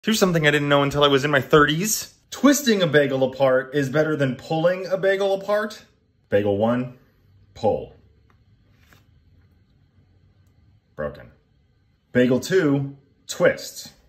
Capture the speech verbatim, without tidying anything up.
Here's something I didn't know until I was in my thirties. Twisting a bagel apart is better than pulling a bagel apart. Bagel one, pull. Broken. Bagel two, twist.